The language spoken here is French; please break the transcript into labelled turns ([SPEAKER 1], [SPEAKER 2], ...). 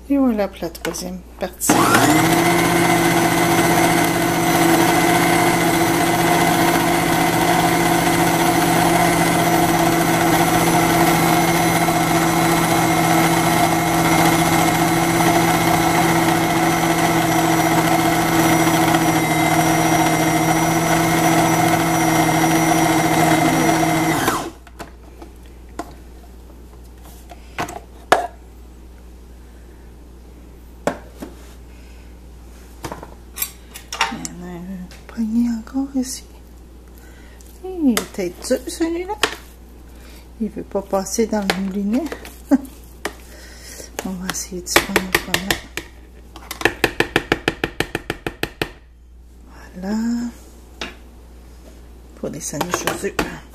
[SPEAKER 1] Et voilà pour la troisième partie. Poignet encore ici. Il est peut-être dur celui-là. Il ne veut pas passer dans le moulinet. On va essayer de prendre le poignet. Voilà. Pour les sandwichs aux œufs.